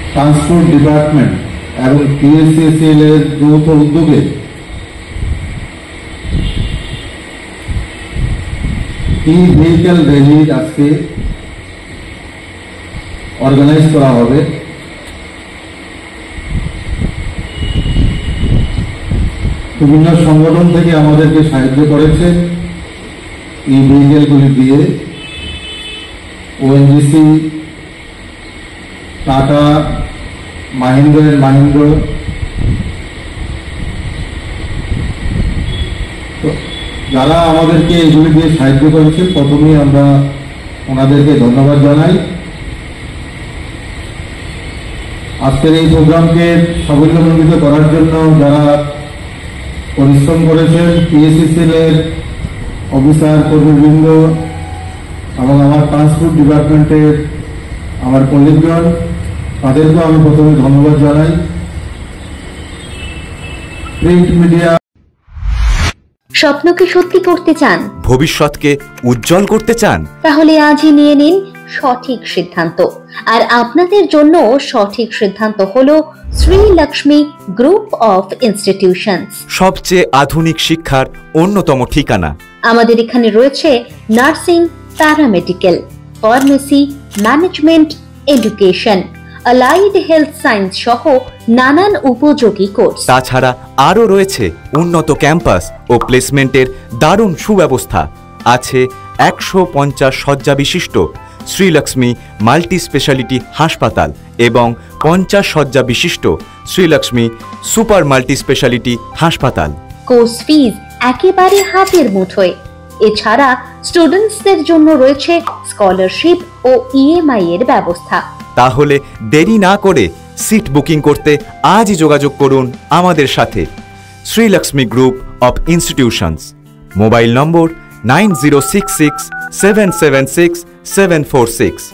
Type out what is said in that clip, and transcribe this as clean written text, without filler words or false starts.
Transport department এবং PSCCL এর যৌথ উদ্যোগে ভেহিক্যাল র্যালি আজকে অর্গানাইজ করা হবে। বিভিন্ন সংগঠন থেকে আমাদেরকে সাহায্য করেছে এই ভেহিক্যালগুলি দিয়ে। ONGC, টাটা, মাহিন্দ্র, যারা আমাদেরকে এগুলি দিয়ে সাহায্য করেছে প্রথমেই আমরা ওনাদেরকে ধন্যবাদ জানাই। আজকের এই প্রোগ্রামকে সাফল্যমণ্ডিত করার জন্য যারা পরিশ্রম করেছেন, PSCCL এর অফিসার কর্মীবৃন্দ এবং আমার ট্রান্সপোর্ট ডিপার্টমেন্টের আমার কলিগগণ, তাদেরকেও আমি প্রথমে ধন্যবাদ জানাই। প্রিন্ট মিডিয়া স্বপ্নকে সত্যি করতে চান, ভবিষ্যৎকে উজ্জ্বল করতে চান, তাহলে আজই নিয়ে নিন সঠিক সিদ্ধান্ত। আর আপনাদের জন্য সঠিক সিদ্ধান্ত হলো Shri Lakshmi group of institutions, সবচেয়ে আধুনিক শিক্ষার অন্যতম ঠিকানা। আমাদের এখানে রয়েছে nursing, paramedical, pharmacy, management, education, allied health science সহ নানান উপযোগী কোর্স। তাছাড়া আরও রয়েছে উন্নত ক্যাম্পাস ও প্লেসমেন্টের দারুণ সুব্যবস্থা। আছে 150 শয্যা বিশিষ্ট শ্রীলক্ষ্মী মাল্টি স্পেশালিটি হাসপাতাল এবং 50 শয্যা বিশিষ্ট শ্রীলক্ষ্মী সুপার মাল্টি স্পেশালিটি হাসপাতাল। কোর্স ফিজ একেবারে হাতের মুঠোয়। এছাড়া স্টুডেন্টসদের জন্য রয়েছে স্কলারশিপ ও EMI এর ব্যবস্থা। তাহলে দেরি না করে সিট বুকিং করতে আজই যোগাযোগ করুন আমাদের সাথে। Shrilakshmi group of institutions, mobile number 9066 776 746।